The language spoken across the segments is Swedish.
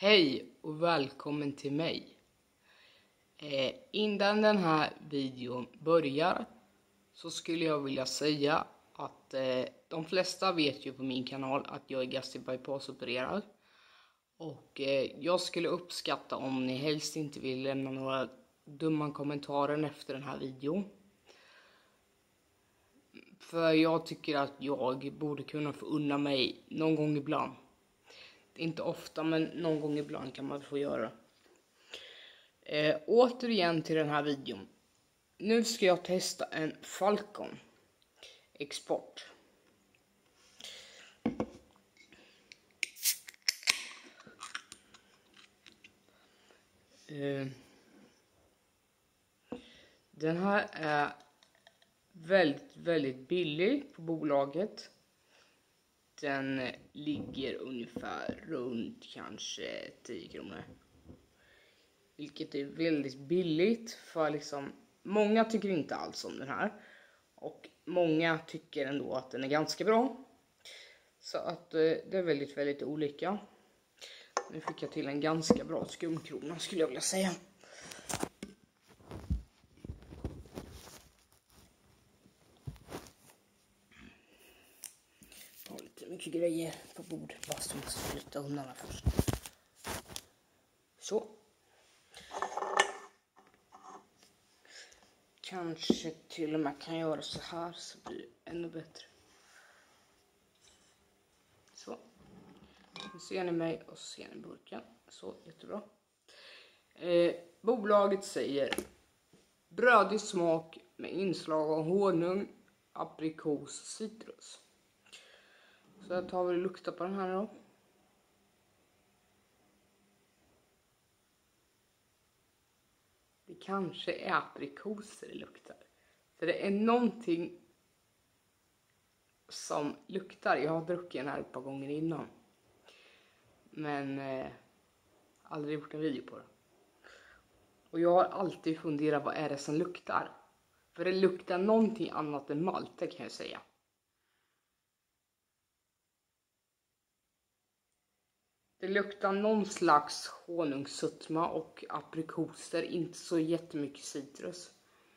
Hej och välkommen till mig. Innan den här videon börjar så skulle jag vilja säga att de flesta vet ju på min kanal att jag är gastric bypass opererad. Och jag skulle uppskatta om ni helst inte vill lämna några dumma kommentarer efter den här videon. För jag tycker att jag borde kunna få unna mig någon gång ibland. Inte ofta, men någon gång ibland kan man få göra. Återigen till den här videon. Nu ska jag testa en Falcon Export. Den här är väldigt billig på bolaget. Den ligger ungefär runt kanske 10 kronor. Vilket är väldigt billigt för liksom, många tycker inte alls om den här. Och många tycker ändå att den är ganska bra. Så att det är väldigt olika. Nu fick jag till en ganska bra skumkrona skulle jag vilja säga. Jag har lite mycket grejer på bordet. Bara så måste flytta undan här först. Så. Kanske till och med kan göra så här så blir det ännu bättre. Så. Nu ser ni mig och så ser ni burken. Så, jättebra. Bolaget säger brödig smak med inslag av honung, aprikos och citrus. Så jag tar väl lukta på den här då. Det kanske är aprikoser det luktar. För det är någonting som luktar. Jag har druckit den här ett par gånger innan. Men aldrig gjort en video på det. Och jag har alltid funderat vad är det som luktar. För det luktar någonting annat än malte kan jag säga. Det luktar någon slags honungssutma och aprikoser, inte så jättemycket citrus.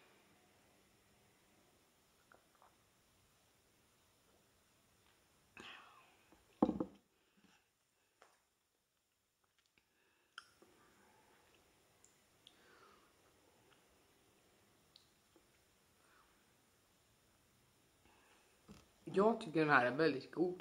Jag tycker den här är väldigt god.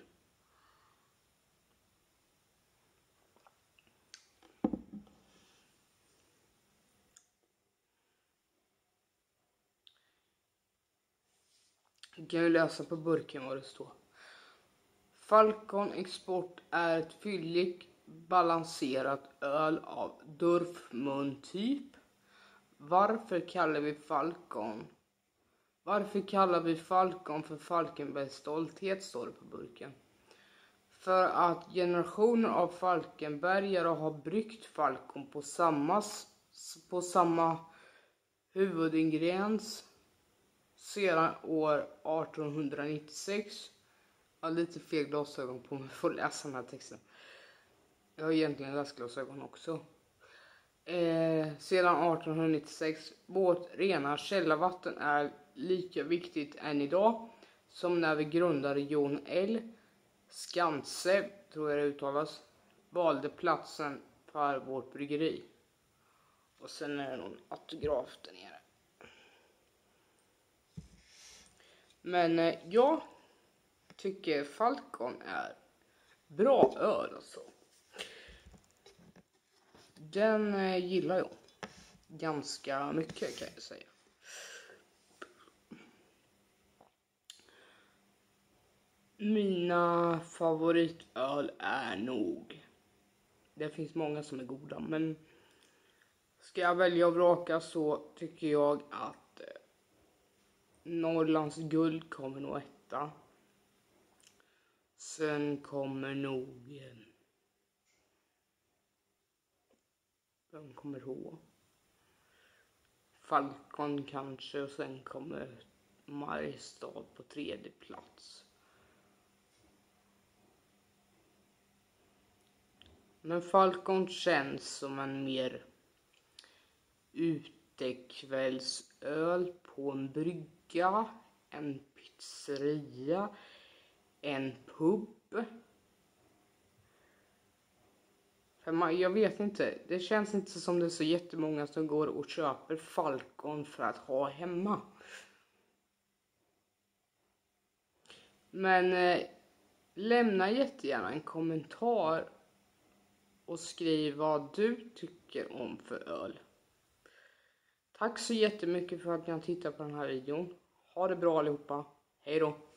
Jag kan ju läsa på burken vad det står. Falcon Export är ett fylligt balanserat öl av Durfmun typ. Varför kallar vi Falcon för Falkenbergs stolthet, står det på burken. För att generationer av Falkenbergare har bryggt Falcon på samma huvudingrediens sedan år 1896. Jag har lite fel glasögon på mig för att läsa den här texten. Jag har egentligen läsglasögon också. Sedan 1896. Vårt rena källarvatten är lika viktigt än idag som när vi grundade Jon L. Skanse, tror jag det uttalas, valde platsen för vårt bryggeri. Och sen är det någon autograf där nere. Men jag tycker Falcon är bra öl alltså. Den gillar jag ganska mycket kan jag säga. Mina favoritöl är nog, det finns många som är goda, men ska jag välja och vraka så tycker jag att Norrlands guld kommer nog etta. Sen kommer nog, vem kommer ihåg? Falcon kanske, och sen kommer Mariestad på 3:e plats. Men Falcon känns som en mer utekvällsöl på en brygga, en pizzeria, en pub. Jag vet inte, det känns inte som det är så jättemånga som går och köper Falcon för att ha hemma. Men lämna jättegärna en kommentar och skriv vad du tycker om för öl. Tack så jättemycket för att ni har tittat på den här videon. Ha det bra allihopa. Hej då!